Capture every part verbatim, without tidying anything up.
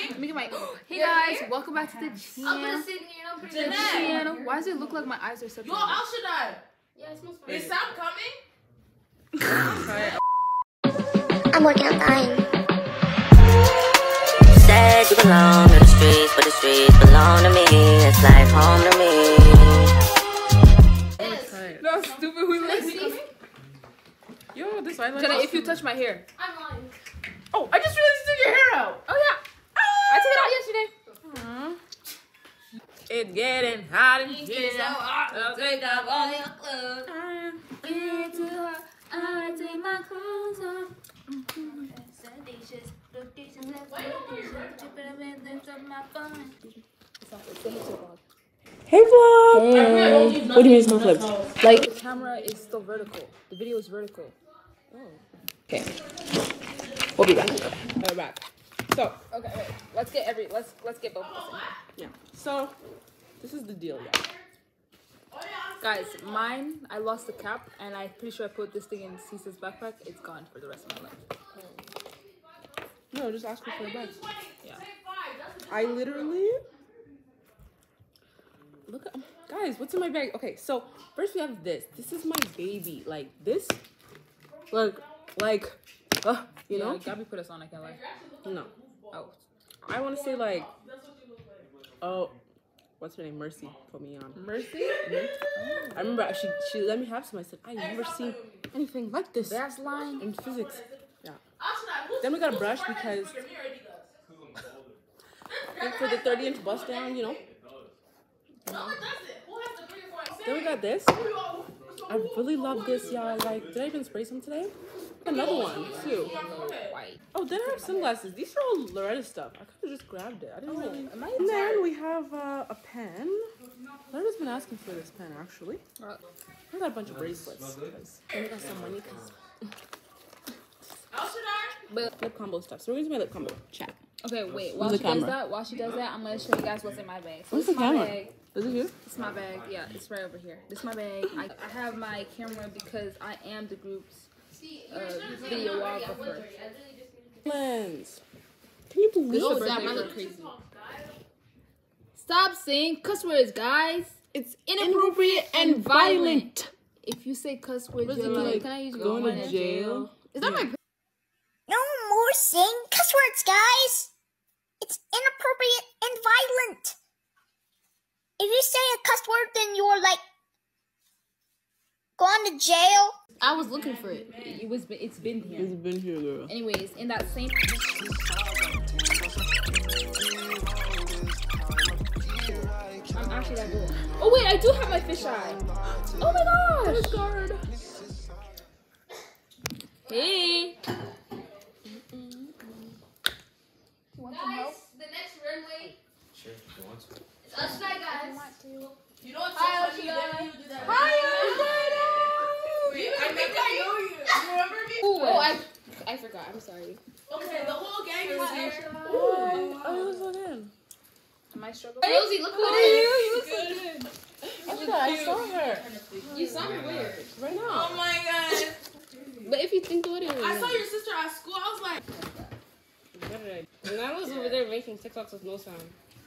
Let me get my. Hey guys, welcome back to the channel. I'm gonna sit here and I'm To the channel. Why does it look like my eyes are separated? Yo, how should I? Yeah, it smells fine. Is Sam coming? I'm working on dying. Said you belong to the streets, but the streets belong to me. It's like home to me. No, stupid. We like. Yo, this eyeliner. Jenna, if you touch my hair. I'm lying. Oh, I just realized you took your hair out. Oh yeah. I took it out yesterday. Aww. It's getting hot in here. Get so hot. I'll take off all your clothes. Get too hot. I take my clothes off. Hey vlog. Hey. What do you mean it's not flipped? Like the camera is still vertical. The video is vertical. Oh. Okay. We'll be back. We're back. So okay, wait. Let's get every. Let's let's get both of us in. Yeah. So this is the deal, yeah. Guys, mine, I lost the cap, and I'm pretty sure I put this thing in Cisa's backpack. It's gone for the rest of my life. No, just ask her for a bag. Yeah. I literally look at guys. What's in my bag? Okay, so first we have this. This is my baby. Like this, like like, uh, you know. Yeah, Gabby put us on. I can't lie. No. Oh. I want to say like, oh, what's her name? Mercy put me on. Mercy. I remember she she let me have some. I said I never seen anything like this That's lying. in physics. Yeah. Then we got a brush because for the thirty inch bust down, you know. Then we got this. I really love this, y'all. Like, did I even spray some today? Another one too. White. Oh, then I have sunglasses. These are all Loretta's stuff. I could have just grabbed it. I didn't really. Am I And then we have uh, a pen. Loretta's been asking for this pen actually. Uh, I got a bunch of bracelets. Cause we got some money. Cause but lip combo stuff. So we're gonna do my lip combo. Chat. okay, wait. While the she does camera? that, while she does that, I'm gonna show you guys what's in my bag. So Where's this the is my camera? bag. Is it here? It's my bag. Yeah, it's right over here. This is my bag. I, I have my camera because I am the group's uh, videographer. Lens. Can you believe This is it? a birthday look crazy. Stop saying cuss words, guys. It's Inappropriate and violent. If you say cuss words, What is you're it like, like, can I use going going to to jail? jail? Is that my? No more saying cuss words, guys. It's inappropriate and violent. If you say a cuss word, then you're like going to jail. I was looking for it. It was. It's been here. It's been here, girl. Anyways, in that same. I'm actually that good. Oh wait, I do have my fisheye. Oh my gosh. Guard. Hey. Guys, the next runway Sure, you want to. is us tonight, guys. You know what's Hi, so funny? You Oshida. didn't even do that. Hi, Wait, I think I know you. You remember me? oh, I I forgot. I'm sorry. Okay, the whole gang is here. Oh, Oh, it was on in. am I struggling? Rosie, look who it is. Oshida, I saw her. You saw me weird. Right now. Oh my god. But if you think what it is, I saw your sister at school. I was like, What did I do? And I was over there making TikToks with no sound.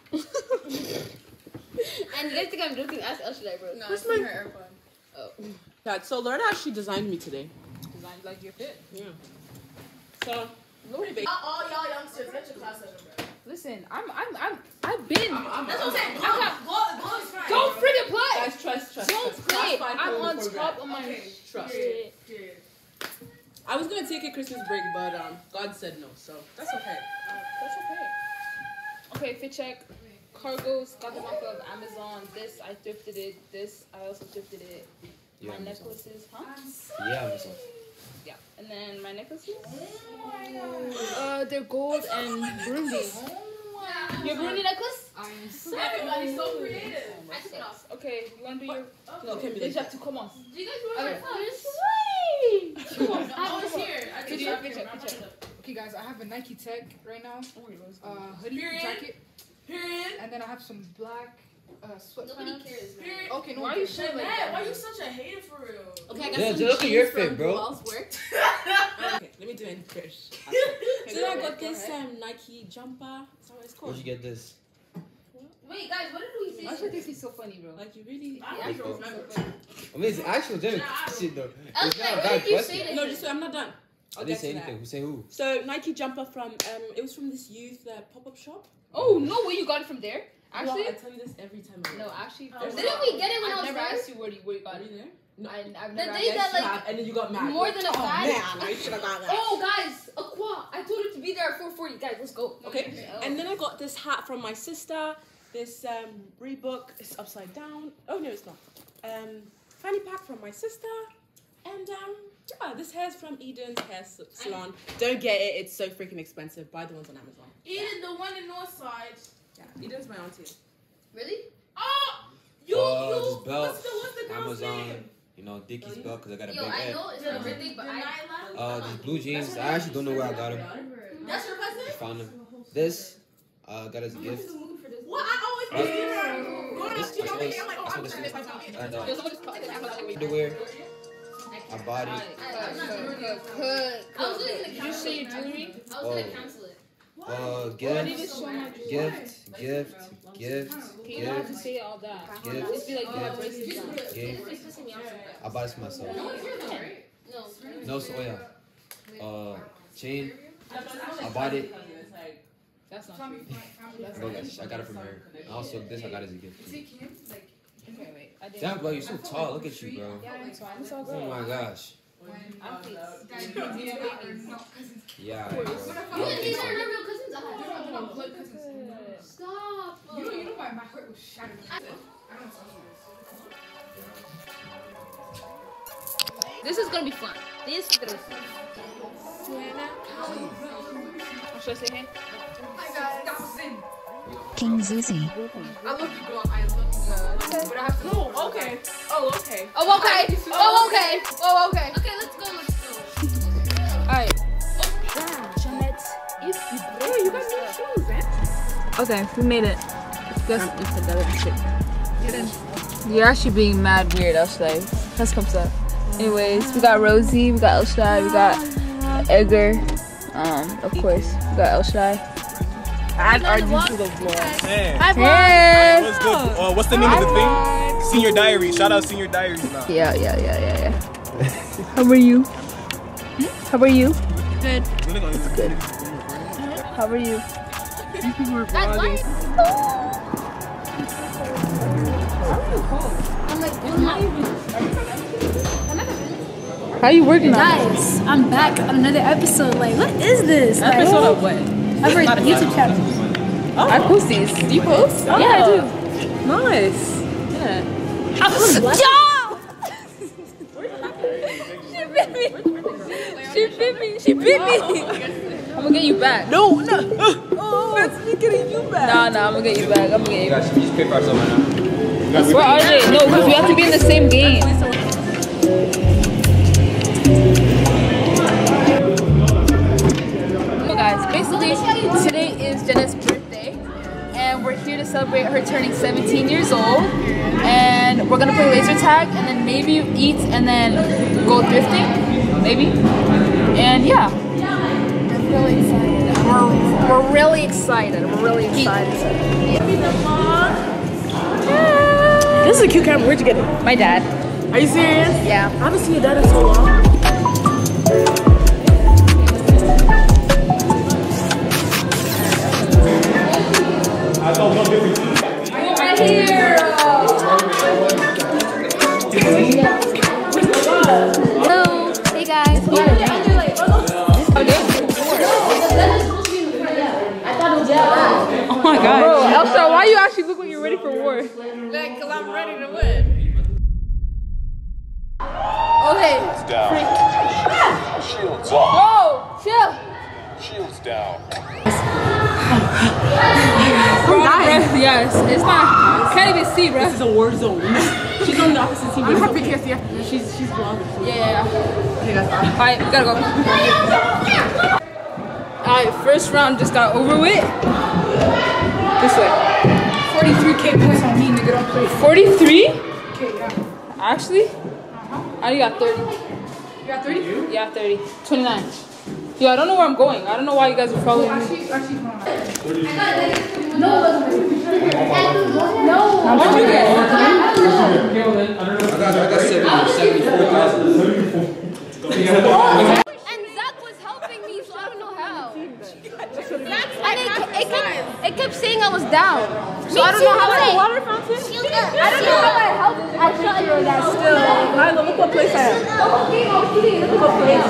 And you guys think I'm joking? Ask Elshadai, bro. no, Where's it's my- my her AirPod. oh. Yeah, so Loretta actually designed me today. Designed like your fit. Yeah. So, Loretta, baby. All y'all youngsters, get your class session, bro. Listen, I'm I'm I'm I've been. That's what I'm saying. Go, I got- go, go is fine. Don't friggin' play. Guys, trust, trust. Don't trust. play. Class five I'm program on program. top of my Okay, Trust. Period. Period. I was gonna take a Christmas break, but um, God said no, so that's okay. That's okay. Okay, fit check. Cargos, got them off of Amazon. This, I thrifted it. This, I also thrifted it. Yeah, My Amazon. necklaces, huh? Yeah, Amazon. Yeah. And then my necklaces? Uh, they're gold and Burundi. Your Burundi necklace? Everybody's so creative. I took it off. Okay, you wanna do your... No, it can't be Déjà, like tu commences. Do you guys remember Okay. this? Come on. I was here. I Fit did check, fit check, fit check. Okay, guys, I have a Nike Tech right now, Oh, it was uh, hoodie Period. jacket, Period. and then I have some black Uh, sweatpants. Nobody cares, man. Period. Okay, no, Why one you cares. shit like that? Why you such a hater for real? Okay, I got Yeah, some just look at jeans your from fit, bro. Who else worked? Okay, let me do it first. So then I got this um, Nike jumper. That's what it's called. Where'd you get this? Wait, guys, what did we say? Actually, this is so funny, bro. Like you really. I don't even remember. I mean, it's actual genuine shit though. I was It's not like, a what bad did you question. say to No, him? just wait, I'm not done. I I'll didn't get say to anything. that. Who say who? So Nike jumper from um, it was from this youth uh, pop-up shop. Oh, no way you got it from there? Actually? Well, I tell you this every time. I No, go. actually. Oh, first Didn't off, we get it when I I've was never there? asked you where you, where you got Are you it. there? No, I, I've The never day asked that, You like, have, and then you got mad. more Like, than a oh, fad. man, I should have got that. Oh, guys, Aqua. I told her to be there at four forty. Guys, let's go. Okay. Oh. And then I got this hat from my sister. This um, Reebok is upside down. Oh no, it's not. Um, fanny pack from my sister. And um, yeah, this hair's from Eden's Hair S- Salon. Don't get it. It's so freaking expensive. Buy the ones on Amazon. Eden, the one in Northside. Yeah, Eden's my auntie. Really? Oh, you, Uh, you. this belt, What's the what's the girl's Amazon. name? You know, Dickies belt because I got a Yo, big I head. know it's her birthday, but I. Uh, these blue jeans. I actually don't know where I got them. That's your cousin? I found them. This, uh, got as a gift. What? I always Uh, see her. Go to This, the I saw studio. this. I'm like, I oh, saw I'm this. trying to find And Yo, uh, someone just called it. underwear. I bought it. I'm not doing it. Could, I was really gonna Did you cancel see it. your jewelry? I was gonna Oh. cancel it. Uh, Why did you gift, show my jewelry? gift, gift, gift, Okay, you don't have to gift, say all that. gift, Just be like, you have braces on. gift. It's pissing me off. I bought this for myself. No. No, so oh yeah. Uh, chain. I bought it. That's not true. Bro, I got it from her. Also, this I got as a gift. Okay, wait. I didn't. Damn, bro, you're so tall. Look at you, bro. Yeah, I'm tall. I'm so Oh good. my gosh. I'm pleased. Yeah. I know. You and these are not real cousins. I Stop. You know, you know why my heart was shattered. I don't This is gonna be fun. This is gonna be fun. Should I say hey? King Zuzi. I love you, girl. I love you. But I have to. Oh, okay. Oh, okay. Oh, okay. Oh, okay. Oh, okay. Okay, let's go. Let's go. Alright. Jeanette, if you Oh, you got new shoes, man. Okay, we made it. Just, you're actually being mad weird, Elshai. That's comes up. Anyways, we got Rosie, we got Elshai, we got Edgar. Um, of course, we got Elshai. Add R G to the vlog. Hey, Hey! what's good? Uh, what's the name of the thing? Senior Diary. Shout out Senior Diaries now. Yeah, yeah, yeah, yeah, yeah. How are you? How are you? Good. Good. How are you? That's why. I'm like, I'm not. How you working on it? Guys, I'm back on another episode. Like, what is this? Like, Episode of what? of our YouTube channel. I post these. Do you post? Oh. Yeah, I do. Nice. Yeah. She bit me. She bit me. She bit me. I'm gonna get you back. No, no. Oh, that's me getting you back. Nah, nah, I'm gonna get you back. I'm gonna get you back. Guys, just pick ourselves right now. Where are they? No, because we have to be in the same game. So guys, basically today is Jenna's birthday and we're here to celebrate her turning seventeen years old, and we're gonna play laser tag and then maybe eat and then go thrifting, maybe. And yeah. We're really excited. We're, we're really excited. We're really excited. This is a cute camera. Where'd you get it? My dad. Are you serious? Yeah. I haven't seen your dad in so long. Right here. Hello. Hey guys. Oh my god. Bro, Elsa, why you actually look like you're ready for war? Like, cause I'm ready to win. Okay. Down. Shields up. Whoa, chill. Shields down. Bro, bro, yes, it's not. Can't even see, bro. This is a war zone. She's on the opposite team. I'm but happy it's because okay. yeah. She's she's vlogging. So. Yeah. Okay, that's fine. Alright, we gotta go. Alright, first round just got over with. This way. forty-three K points on me, nigga. forty-three? Actually? I only got thirty. You got thirty? Yeah, thirty. twenty-nine. Yo, I don't know where I'm going. I don't know why you guys are following me. Actually, actually, hold on. No. What'd you get? I got, I got seventy, seventy-four thousand. And Zach was helping me, so I don't know how. And it, it, kept, it kept saying I was down. So I don't know how I... Water fountain? I don't know how I helped. I felt like that still. Lila, look what place I am. Look what place.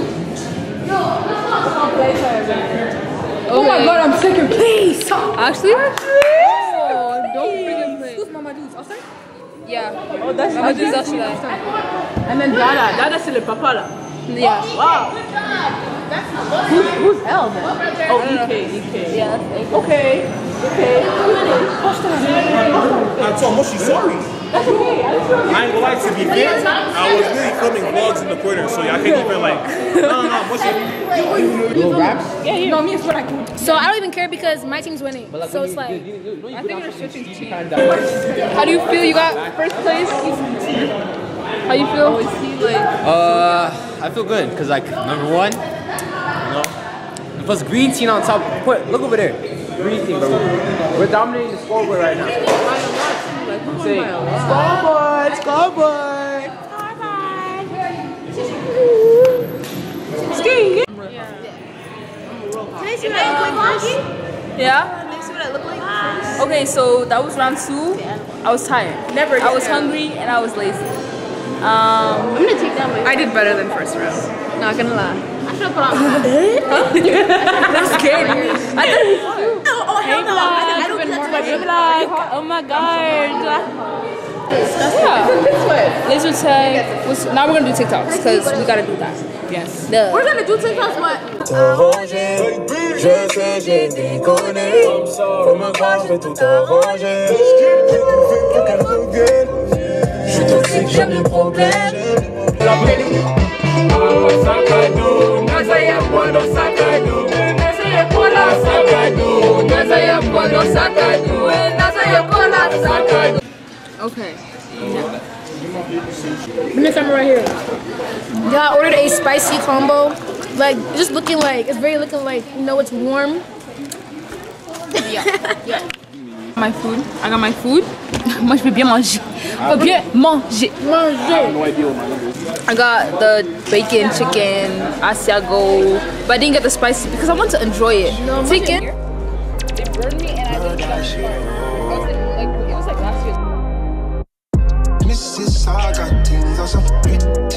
Look what place I am. Oh my god, I'm second place. Actually? Oh, don't freaking play. Who's Mama Dudes? Outside? Yeah. Oh, that's Mama Dudes actually. And then Dada. Dada c'est le papa là. Yeah. Wow. Who's, who's L then? Oh, E K, E K. Yeah, that's it. Okay. Okay. I told Moshi sorry. That's okay. I just I ain't gonna lie, to be fair, I was really filming vlogs in the corner, so y'all can't even like, no, no, no, Moshi. Little raps? Yeah, yeah. No, me is what I can. So I don't even care because my team's winning. But like, So when it's you- like. you- you- you- when you I go think down you're from switching sixty, teams. you kinda die. How do you feel? You got first place? How you feel? Uh, I feel good because like number one, you know, plus green team on top. Put look over there, green team, bro. We're dominating the scoreboard right now. I'm saying, scoreboard, scoreboard. ski. Can I see what I look like first? Yeah? Can I see what I look like first? Okay, so that was round two. I was tired. Never I was get hungry and I was lazy. Um, I'm gonna take that way. I did better than first round. Not gonna lie. I should have put on. That's scary. I thought you Oh, oh, hell no. I, I don't touch my like, oh my god. Yeah. Laser tag. Was, now we're gonna do TikToks because we gotta do that. Yes. Duh. We're gonna do TikToks, but. Je sais, j'ai déconné. Comme un grand, je vais tout arranger. Je suis toxique, j'aime les problèmes. Okay. Miss Emma right here. Yeah, I ordered a spicy combo. Like, it's just looking like, it's very looking like, you know, it's warm. Yeah. Yeah. My food. I got my food. Moi, je peux bien manger. Je peux bien manger. Manger. I got the bacon, chicken, asiago, but I didn't get the spicy because I want to enjoy it. No, chicken. They burned me and I didn't get it. Like, it was like last year. Missus I got things on some